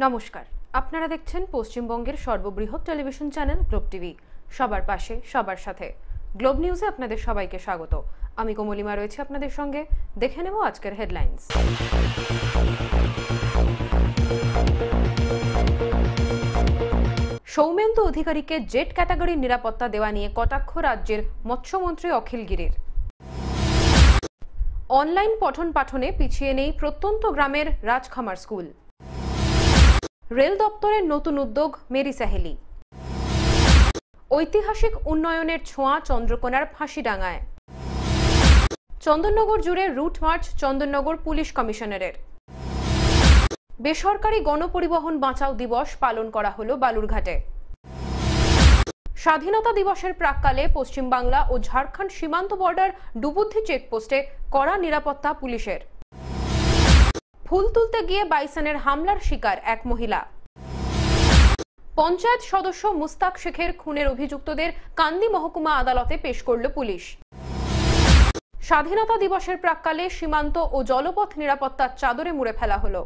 নমস্কার, আপনারা দেখছেন পশ্চিমবঙ্গের সর্ববৃহৎ টেলিভিশন চ্যানেল গ্লোব টিভি। সবার পাশে সবার সাথে গ্লোব নিউজে আপনাদের সবাইকে স্বাগত। আমি কমলিমা রয়েছে আপনাদের সঙ্গে। দেখে নেব আজকের হেডলাইন্স। সৌমেন্দু অধিকারীকে জেড ক্যাটাগরির নিরাপত্তা দেওয়া নিয়ে কটাক্ষ রাজ্যের মৎস্যমন্ত্রী অখিল গিরির। অনলাইন পঠন পাঠনে পিছিয়ে নেই প্রত্যন্ত গ্রামের রাজখামার স্কুল। রেল দপ্তরের নতুন উদ্যোগ মেরি সাহেলি। ঐতিহাসিক উন্নয়নের ছোঁয়া চন্দ্রকোনার ফাঁসিডাঙ্গায়। চন্দননগর জুড়ে রুট মার্চ চন্দননগর পুলিশ কমিশনারের। বেসরকারি গণপরিবহন বাঁচাও দিবস পালন করা হলো বালুরঘাটে। স্বাধীনতা দিবসের প্রাক্কালে পশ্চিমবাংলা ও ঝাড়খণ্ড সীমান্ত বর্ডার ডুবুদ্ধি চেকপোস্টে কড়া নিরাপত্তা পুলিশের। ফুল তুলতে গিয়ে বাইসনের হামলার শিকার এক মহিলা। পঞ্চায়েত সদস্য মুস্তাক শেখের খুনের অভিযুক্তদের কান্দি মহকুমা আদালতে পেশ করল পুলিশ। স্বাধীনতা দিবসের প্রাক্কালে সীমান্ত ও জলপথ নিরাপত্তার চাদরে মুড়ে ফেলা হলো।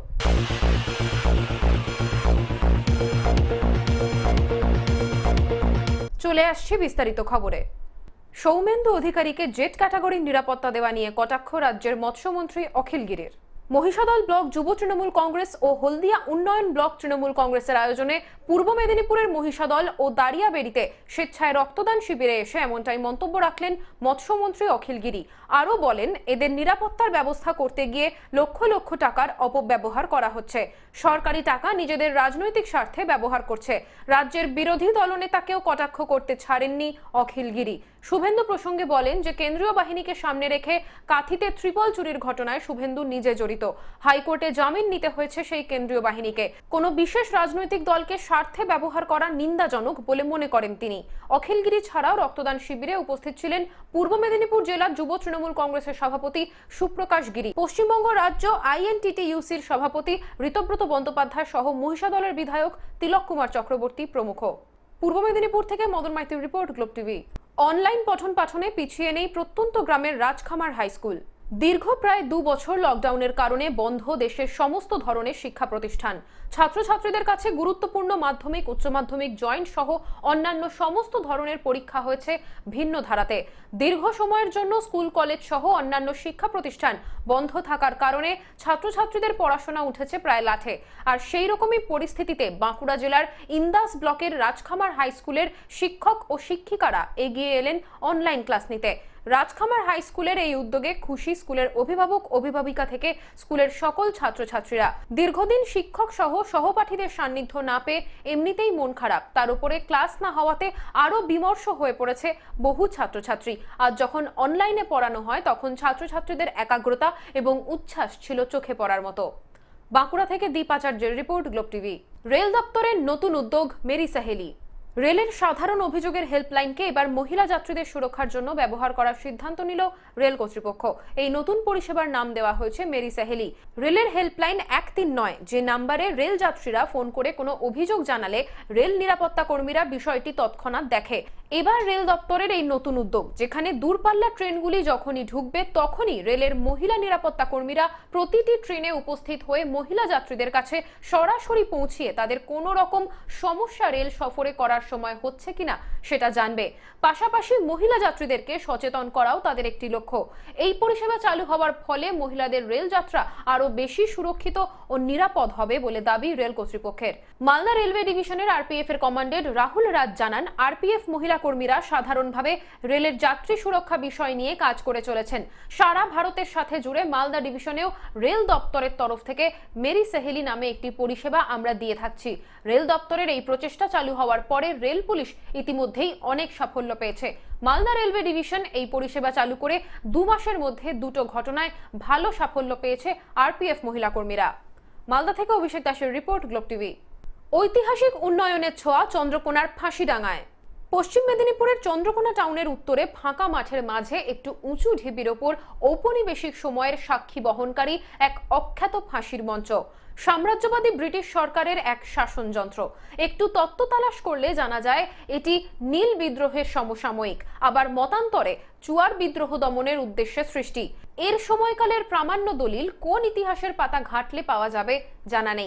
চলে আসছে বিস্তারিত খবরে। সৌমেন্দু অধিকারীকে জেড ক্যাটাগরির নিরাপত্তা দেওয়া নিয়ে কটাক্ষ রাজ্যের মৎস্যমন্ত্রী অখিল গিরির। মহিষাদল ব্লক যুব তৃণমূল কংগ্রেস ও হলদিয়া উন্নয়ন ব্লক তৃণমূল কংগ্রেসের আয়োজনে পূর্ব মেদিনীপুরের মহিষাদল ও দারিয়াবেড়িতে স্বেচ্ছায় রক্তদান শিবিরে এসে এমনটাই মন্তব্য রাখলেন মৎস্যমন্ত্রী অখিল গিরি। আরও বলেন, এদের নিরাপত্তার ব্যবস্থা করতে গিয়ে লক্ষ লক্ষ টাকার অপব্যবহার করা হচ্ছে। সরকারি টাকা নিজেদের রাজনৈতিক স্বার্থে ব্যবহার করছে। রাজ্যের বিরোধী দলনেতাকেও কটাক্ষ করতে ছাড়েননি অখিল গিরি। শুভেন্দু প্রসঙ্গে বলেন যে কেন্দ্রীয় বাহিনীকে সামনে রেখে কাঁথিতে ত্রিপল চুরির ঘটনায় শুভেন্দু নিজে জড়িত। হাইকোর্টে জামিন নিতে হয়েছে সেই কেন্দ্রীয় বাহিনীকে। কোনো বিশেষ রাজনৈতিক দলকে স্বার্থে ব্যবহার করা নিন্দাজনক বলে মনে করেন তিনি। অখিল গিরি ছাড়াও রক্তদান শিবিরে উপস্থিত ছিলেন পূর্ব মেদিনীপুর জেলার যুব তৃণমূল কংগ্রেসের সভাপতি সুপ্রকাশ গিরি, পশ্চিমবঙ্গ রাজ্য INTTUCর সভাপতি ঋতব্রত বন্দ্যোপাধ্যায় সহ মহিষাদলের বিধায়ক তিলক কুমার চক্রবর্তী প্রমুখ। পূর্ব মেদিনীপুর থেকে মদন মাইতির রিপোর্ট, গ্লোব টিভি। অনলাইন পঠন পাঠনে পিছিয়ে নেই প্রত্যন্ত গ্রামের রাজখামার হাই স্কুল। দীর্ঘ প্রায় 2 বছর লকডাউনের কারণে বন্ধ দেশের সমস্ত ধরনের শিক্ষা প্রতিষ্ঠান। ছাত্রছাত্রীদের কাছে গুরুত্বপূর্ণ মাধ্যমিক, উচ্চ মাধ্যমিক, জয়েন্ট সহ অন্যান্য সমস্ত ধরনের পরীক্ষা হয়েছে ভিন্ন ধারাতে। দীর্ঘ সময়ের জন্য স্কুল, কলেজ সহ অন্যান্য শিক্ষা প্রতিষ্ঠান বন্ধ থাকার কারণে ছাত্রছাত্রীদের পড়াশোনা উঠেছে প্রায় লাঠে। আর সেই রকমই পরিস্থিতিতে বাঁকুড়া জেলার ইন্দাস ব্লকের রাজখামার হাই স্কুলের শিক্ষক ও শিক্ষিকারা এগিয়ে এলেন অনলাইন ক্লাস নিতে। রাজখামার হাই স্কুলের এই উদ্যোগে খুশি স্কুলের অভিভাবক, অভিভাবিকা থেকে স্কুলের সকল ছাত্রছাত্রীরা। দীর্ঘদিন শিক্ষক সহ সহপাঠীদের সান্নিধ্য না পেয়ে এমনিতেই মন খারাপ, তার উপরে ক্লাস না হওয়াতে আরো বিমর্ষ হয়ে পড়েছে বহু ছাত্রছাত্রী। আর যখন অনলাইনে পড়ানো হয় তখন ছাত্রছাত্রীদের একাগ্রতা এবং উচ্ছ্বাস ছিল চোখে পড়ার মতো। বাঁকুড়া থেকে দীপ আচার্যের রিপোর্ট, গ্লোব টিভি। রেল দপ্তরের নতুন উদ্যোগ মেরি সাহেলি। রেলের সাধারণ অভিযোগের হেল্পলাইনকে এবার মহিলা যাত্রীদের সুরক্ষার জন্য ব্যবহার করার সিদ্ধান্ত নিল রেল কর্তৃপক্ষ। এই নতুন পরিষেবার নাম দেওয়া হয়েছে মেরি সাহেলি। রেলের হেল্পলাইন 139, যে নাম্বারে রেল যাত্রীরা ফোন করে কোনো অভিযোগ জানালে রেল নিরাপত্তা কর্মীরা বিষয়টি তৎক্ষণাৎ দেখে। এবার রেল দপ্তরের এই নতুন উদ্যোগ, যেখানে দূরপাল্লার ট্রেনগুলি যখনই ঢুকবে তখনই রেলের মহিলা নিরাপত্তা কর্মীরা প্রতিটি ট্রেনে উপস্থিত হয়ে মহিলা যাত্রীদের কাছে সরাসরি পৌঁছিয়ে তাদের কোনো রকম সমস্যা রেল সফরে করার সময় হচ্ছে কিনা সেটা জানবে। পাশাপাশি মহিলা যাত্রীদেরকে সচেতন করাও তাদের একটি লক্ষ্য। এই পরিষেবা চালু হওয়ার ফলে মহিলাদের রেল যাত্রা আরো বেশি সুরক্ষিত ও নিরাপদ হবে বলে দাবি রেল কর্তৃপক্ষের। মালদা রেলওয়ে ডিভিশনের RPF এর কমান্ডেন্ট রাহুল রাজ জানান, RPF মহিলা কর্মীরা সাধারণভাবে রেলের যাত্রী সুরক্ষা বিষয় নিয়ে কাজ করে চলেছেন। সারা ভারতের সাথে জুড়ে মালদা ডিভিশনেও রেল দপ্তরের তরফ থেকে মেরি সাহেলি নামে একটি পরিষেবা আমরা দিয়ে থাকছি। রেল দপ্তরের এই প্রচেষ্টা চালু হওয়ার পরে রেল পুলিশ ইতিমধ্যেই অনেক সাফল্য পেয়েছে। মালদা রেলওয়ে ডিভিশন এই পরিষেবা চালু করে 2 মাসের মধ্যে 2টো ঘটনায় ভালো সাফল্য পেয়েছে RPF মহিলা কর্মীরা। মালদা থেকে অভিষেক দাসের রিপোর্ট, গ্লোব টিভি। ঐতিহাসিক উন্নয়নের ছোঁয়া চন্দ্রকোনার ফাঁসিডাঙ্গায়। পশ্চিম মেদিনীপুরের চন্দ্রকোনা টাউনের উত্তরে ফাঁকা মাঠের মাঝে একটু উঁচু ঢিবির ওপর ঔপনিবেশিক সময়ের সাক্ষী বহনকারী এক অখ্যাত ফাঁসির মঞ্চ। সাম্রাজ্যবাদী ব্রিটিশ সরকারের এক শাসনযন্ত্র। একটু তত্ত্ব তালাশ করলে জানা যায় এটি নীল বিদ্রোহের সমসাময়িক, আবার মতান্তরে চুয়ার বিদ্রোহ দমনের উদ্দেশ্যে সৃষ্টি। এর সময়কালের প্রামাণ্য দলিল কোন ইতিহাসের পাতা ঘাটলে পাওয়া যাবে জানা নেই।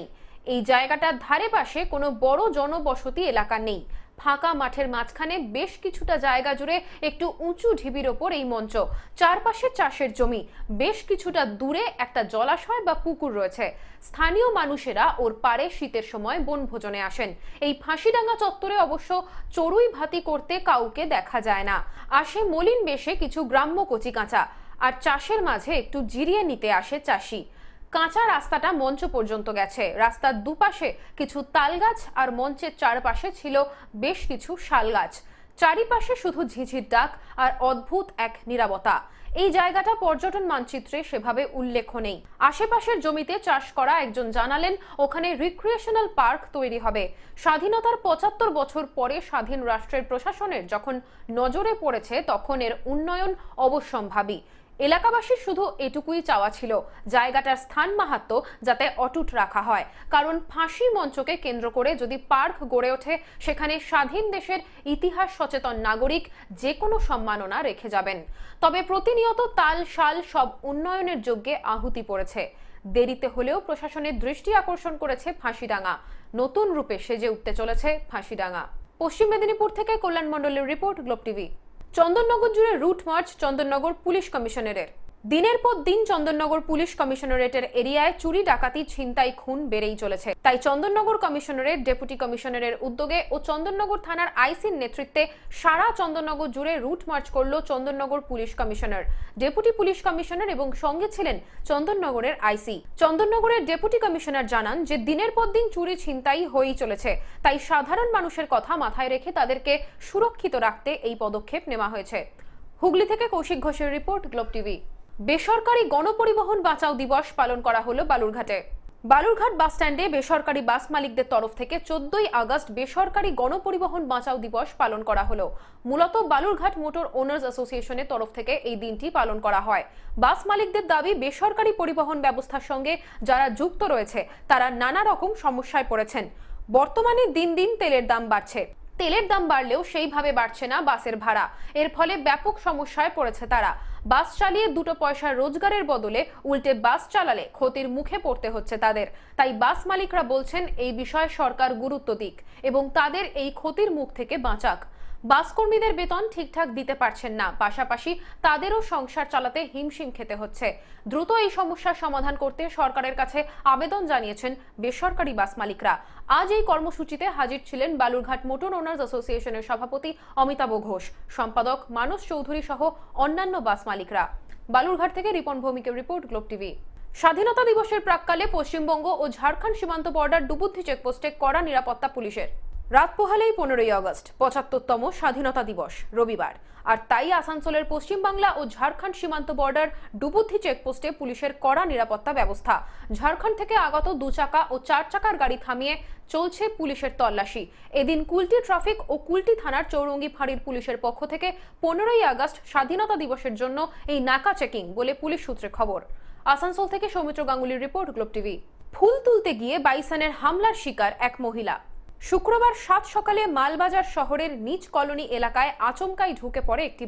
এই জায়গাটার ধারে পাশে কোনো বড় জনবসতি এলাকা নেই। ফাঁকা মাঠের মাঝখানে বেশ কিছুটা জায়গা জুড়ে একটু উঁচু ঢিবির ওপর এই মঞ্চ। চারপাশে চাষের জমি, বেশ কিছুটা দূরে একটা জলাশয় বা পুকুর রয়েছে। স্থানীয় মানুষেরা ওর পাড়ে শীতের সময় বনভোজনে আসেন। এই ফাঁসিডাঙ্গা চত্বরে অবশ্য চড়ুই ভাতি করতে কাউকে দেখা যায় না। আসে মলিন বেশে কিছু গ্রাম্য কচিকাঁচা, আর চাষের মাঝে একটু জিরিয়ে নিতে আসে চাষি। কাঁচা রাস্তাটা মঞ্চ পর্যন্ত গেছে। রাস্তার দুপাশে কিছু তাল গাছ আর মঞ্চের চারপাশে ছিল বেশ কিছু শাল গাছ। চারিপাশে শুধু ঝিঝির ডাক আর অদ্ভুত এক নীরবতা। এই জায়গাটা পর্যটন মানচিত্রে সেভাবে উল্লেখ নেই। আশেপাশের জমিতে চাষ করা একজন জানালেন ওখানে রিক্রিয়েশনাল পার্ক তৈরি হবে। স্বাধীনতার ৭৫ বছর পরে স্বাধীন রাষ্ট্রের প্রশাসনের যখন নজরে পড়েছে তখন এর উন্নয়ন অবশ্যম্ভাবী। এলাকাবাসীর শুধু এটুকুই চাওয়া ছিল, জায়গাটার স্থান মাহাত্ম্য যাতে অটুট রাখা হয়। কারণ ফাঁসি মঞ্চকে কেন্দ্র করে যদি পার্ক গড়ে ওঠে, সেখানে স্বাধীন দেশের ইতিহাস সচেতন নাগরিক যে কোনো সম্মাননা রেখে যাবেন। তবে প্রতিনিয়ত তাল শাল সব উন্নয়নের যজ্ঞে আহুতি পড়েছে। দেরিতে হলেও প্রশাসনের দৃষ্টি আকর্ষণ করেছে ফাঁসিডাঙ্গা। নতুন রূপে সেজে উঠতে চলেছে ফাঁসিডাঙ্গা। পশ্চিম মেদিনীপুর থেকে কল্যাণ মণ্ডলের রিপোর্ট, গ্লোব টিভি। চন্দননগর জুড়ে রুট মার্চ চন্দননগর পুলিশ কমিশনারের। দিনের পর দিন চন্দননগর পুলিশ কমিশনারেটের এরিয়ায় চুরি, ডাকাতি, ছিনতাই, খুন বেড়েই চলেছে। তাই চন্দননগর কমিশনারেট, ডেপুটি কমিশনারের উদ্যোগে ও চন্দননগর থানার আইসির নেতৃত্বে সারা চন্দননগর জুড়ে রুট মার্চ করল Chandannagar police commissioner, deputy police commissioner এবং সঙ্গে ছিলেন চন্দননগরের আইসি। চন্দননগরের ডেপুটি কমিশনার জানান যে দিনের পর দিন চুরি ছিনতাই হয়েই চলেছে। তাই সাধারণ মানুষের কথা মাথায় রেখে তাদেরকে সুরক্ষিত রাখতে এই পদক্ষেপ নেওয়া হয়েছে। হুগলি থেকে কৌশিক ঘোষের রিপোর্ট, গ্লোব টিভি। বেসরকারি গণপরিবহন বাঁচাও দিবস পালন করা হলো বালুরঘাটে। বালুরঘাট বাস স্ট্যান্ডে বেসরকারি বাস মালিকদের তরফ থেকে 14ই আগস্ট বেসরকারি গণপরিবহন বাঁচাও দিবস পালন করা হলো। মূলত বালুরঘাট মোটর ওনার্স অ্যাসোসিয়েশনের তরফ থেকে এই দিনটি পালন করা হয়। বাস মালিকদের দাবি, বেসরকারি পরিবহন ব্যবস্থার সঙ্গে যারা যুক্ত রয়েছে তারা নানা রকম সমস্যায় পড়েছেন। বর্তমানে দিন দিন তেলের দাম বাড়ছে। তেলের দাম বাড়লেও সেইভাবে বাড়ছে না বাসের ভাড়া। এর ফলে ব্যাপক সমস্যায় পড়েছে তারা। বাস চালিয়ে দুটো পয়সা রোজগারের বদলে উল্টে বাস চালালে ক্ষতির মুখে পড়তে হচ্ছে তাদের। তাই বাস মালিকরা বলছেন এই বিষয়ে সরকার গুরুত্ব দিক এবং তাদের এই ক্ষতির মুখ থেকে বাঁচাক। বাস কর্মীদের বেতন ঠিকঠাক দিতে পারছেন না, পাশাপাশি তাদেরও সংসার চালাতে হিমশিম খেতে হচ্ছে। দ্রুত এই সমস্যার সমাধান করতে সরকারের কাছে আবেদন জানিয়েছেন বেসরকারি বাস মালিকরা। আজ এই কর্মসূচিতে হাজির ছিলেন বালুরঘাট মোটর ওনার্স অ্যাসোসিয়েশনের সভাপতি অমিতাভ ঘোষ, সম্পাদক মানস চৌধুরী সহ অন্যান্য বাস মালিকরা। বালুরঘাট থেকে রিপন ভৌমিকের রিপোর্ট, গ্লোব টিভি। স্বাধীনতা দিবসের প্রাক্কালে পশ্চিমবঙ্গ ও ঝাড়খণ্ড সীমান্ত বর্ডার ডুবুদ্ধি চেকপোস্টে কড়া নিরাপত্তা পুলিশের। রাত পোহালেই 15ই আগস্ট, 75তম স্বাধীনতা দিবস, রবিবার। আর তাই আসানসোলের পশ্চিমবাংলা ও ঝাড়খণ্ড সীমান্ত বর্ডার ডুবুদ্ধি চেকপোস্টে পুলিশের কড়া নিরাপত্তা ব্যবস্থা। ঝাড়খণ্ড থেকে আগত 2 চাকা ও 4 চাকার গাড়ি থামিয়ে চলছে পুলিশের তল্লাশি। এদিন কুলটি ট্রাফিক ও কুলটি থানার চৌরঙ্গি ফাঁড়ির পুলিশের পক্ষ থেকে 15ই আগস্ট স্বাধীনতা দিবসের জন্য এই নাকা চেকিং বলে পুলিশ সূত্রে খবর। আসানসোল থেকে সৌমিত্র গাঙ্গুলির রিপোর্ট, গ্লোব টিভি। ফুল তুলতে গিয়ে বাইসনের হামলার শিকার এক মহিলা। শুক্রবার 7 সকালে মালবাজার শহরের নিচ কলোনি এলাকায় আচমকাই ঢুকে পড়ে একটি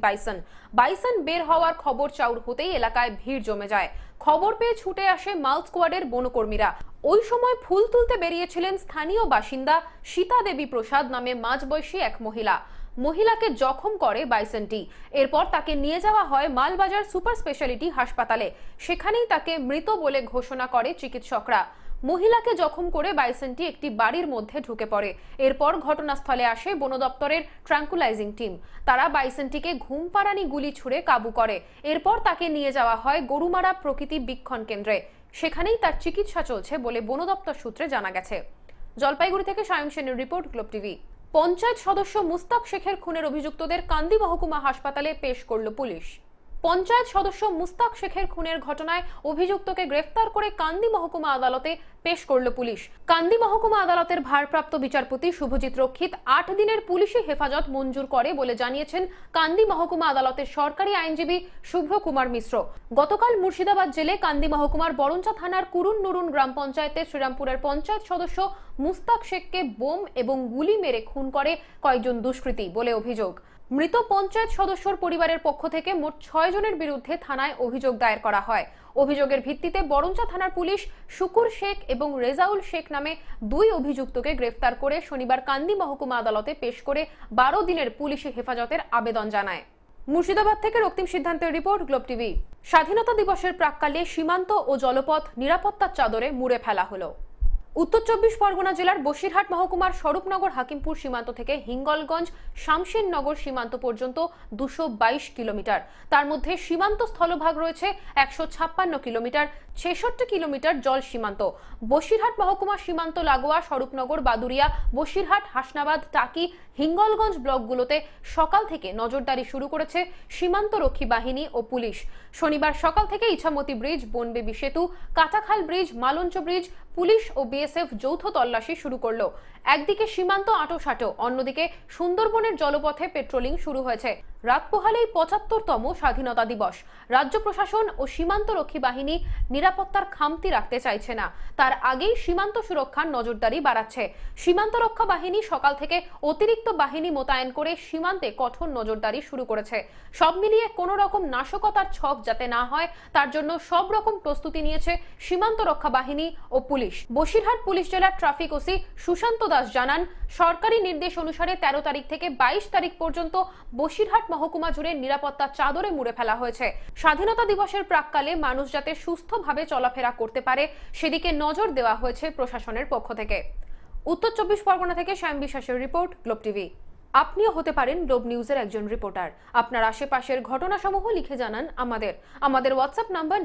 বাইসন বের হওয়ার খবর চাউর হতেই এলাকায় ভিড় জমে যায়। খবর পেয়ে ছুটে আসে মাল স্কোয়াডের বনকর্মীরা। ওই সময় ফুল তুলতে বেরিয়েছিলেন স্থানীয় বাসিন্দা সীতা দেবী প্রসাদ নামে মাঝবয়সী এক মহিলাকে জখম করে বাইসনটি। এরপর তাকে নিয়ে যাওয়া হয় মালবাজার সুপার স্পেশালিটি হাসপাতালে। সেখানেই তাকে মৃত বলে ঘোষণা করে চিকিৎসকরা। মহিলাকে জখম করে বাইসনটি একটি বাড়ির মধ্যে ঢুকে পড়ে। এরপর ঘটনাস্থলে আসে বন দপ্তরের ট্রাঙ্কুলাইজিং টিম। তারা বাইসনটিকে ঘুমপাড়ানি গুলি ছুড়ে কাবু করে। এরপর তাকে নিয়ে যাওয়া হয় গরুমারা প্রকৃতি বীক্ষণ কেন্দ্রে। সেখানেই তার চিকিৎসা চলছে বলে বন দপ্তর সূত্রে জানা গেছে। জলপাইগুড়ি থেকে সায়ন সেনের রিপোর্ট, গ্লোব টিভি। পঞ্চায়েত সদস্য মুস্তাক শেখের খুনের অভিযুক্তদের কান্দি মহকুমা হাসপাতালে পেশ করল পুলিশ। পঞ্চায়েত সদস্য মুস্তাক শেখের খুনের ঘটনায় অভিযুক্তকে গ্রেফতার করে কান্দি মহকুমা আদালতে পেশ করল পুলিশ। কান্দি মহকুমা আদালতের ভারপ্রাপ্ত বিচারপতি শুভজিৎ রক্ষিত 8 দিনের পুলিশি হেফাজত মঞ্জুর করে বলে জানিয়েছেন কান্দি মহকুমা আদালতের সরকারি আইনজীবী শুভ্র কুমার মিশ্র। গতকাল মুর্শিদাবাদ জেলে কান্দি মহকুমার বরঞ্চা থানার কুরুন নুরুন গ্রাম পঞ্চায়েতের শ্রীরামপুরের পঞ্চায়েত সদস্য মুস্তাক শেখকে বোম এবং গুলি মেরে খুন করে কয়েকজন দুষ্কৃতী বলে অভিযোগ। মৃত পঞ্চায়েত সদস্যর পরিবারের পক্ষ থেকে মোট 6 জনের বিরুদ্ধে থানায় অভিযোগ দায়ের করা হয়। অভিযোগের ভিত্তিতে বরঞ্চা থানার পুলিশ শুকুর শেখ এবং রেজাউল শেখ নামে 2 অভিযুক্তকে গ্রেফতার করে শনিবার কান্দি মহকুমা আদালতে পেশ করে 12 দিনের পুলিশি হেফাজতের আবেদন জানায়। মুর্শিদাবাদ থেকে রক্তিম সিদ্ধান্তের রিপোর্ট, গ্লোব টিভি। স্বাধীনতা দিবসের প্রাক্কালে সীমান্ত ও জলপথ নিরাপত্তার চাদরে মুড়ে ফেলা হলো। উত্তর 24 পরগনা জেলার বসিরহাট মহকুমার স্বরূপনগর হাকিমপুর সীমান্ত থেকে হিঙ্গলগঞ্জ শামশেরনগর সীমান্ত পর্যন্ত 222 কিলোমিটার। তার মধ্যে সীমান্ত স্থলভাগ রয়েছে 156 কিলোমিটার, 66 কিলোমিটার জল সীমান্ত। বসিরহাট মহকুমা সীমান্ত লাগোয়া স্বরূপনগর, বাদুরিয়া, বসিরহাট, হাসনাবাদ, টাকি, হিঙ্গলগঞ্জ ব্লকগুলোতে সকাল থেকে নজরদারি শুরু করেছে সীমান্ত রক্ষী বাহিনী ও পুলিশ। শনিবার সকাল থেকে ইছামতি ব্রিজ, বনবেবী সেতু, Katakhal bridge, Malancha bridge police ও বিএসএফ যৌথ তল্লাশি শুরু করলো। একদিকে সীমান্ত আঁটোসাঁটো, অন্যদিকে সুন্দরবনের জলপথে পেট্রোলিং শুরু হয়েছে। রাত পোহালেই 75তম স্বাধীনতা দিবস। রাজ্য প্রশাসন ও সীমান্ত রক্ষী বাহিনী নিরাপত্তার খামতি রাখতে চাইছে না, তার আগেই সীমান্ত সুরক্ষার নজরদারি বাড়াচ্ছে। সীমান্ত রক্ষা বাহিনী সকাল থেকে অতিরিক্ত বাহিনী মোতায়েন করে সীমান্তে কঠোর নজরদারি শুরু করেছে। সব মিলিয়ে কোনো রকম নাশকতার ছক যাতে না হয় তার জন্য সব রকম প্রস্তুতি নিয়েছে সীমান্ত রক্ষা বাহিনী ও পুলিশ। বসিরহাট পুলিশ জেলার ট্রাফিক ওসি সুশান্ত দাস জানান, সরকারি নির্দেশ অনুসারে 13 তারিখ থেকে 22 তারিখ পর্যন্ত বসিরহাট মহকুমা জুড়ে নিরাপত্তা চাদরে মুড়ে ফেলা হয়েছে। স্বাধীনতা দিবসের প্রাক্কালে মানুষ যাতে সুস্থভাবে চলাফেরা করতে পারে সেদিকে নজর দেওয়া হয়েছে প্রশাসনের পক্ষ থেকে। উত্তর 24 পরগনা থেকে শ্যাম বিশ্বাসের রিপোর্ট, গ্লোব টিভি। আপনিও হতে পারেন গ্লোব নিউজের একজন রিপোর্টার। আপনার আশেপাশের ঘটনাসমূহ লিখে জানান আমাদের হোয়াটসঅ্যাপ নাম্বার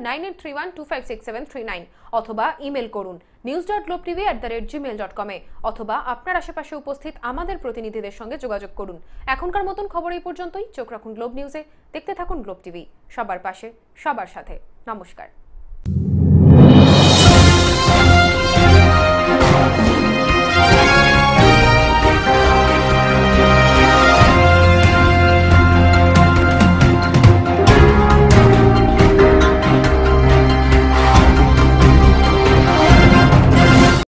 9831256739 অথবা ইমেল করুন news.globetv@gmail.com অথবা আপনার আশেপাশে উপস্থিত আমাদের প্রতিনিধিদের সঙ্গে যোগাযোগ করুন। এখনকার মতন খবর এই পর্যন্তই। চোখ রাখুন গ্লোব নিউজে, দেখতে থাকুন গ্লোব টিভি, সবার পাশে সবার সাথে। নমস্কার।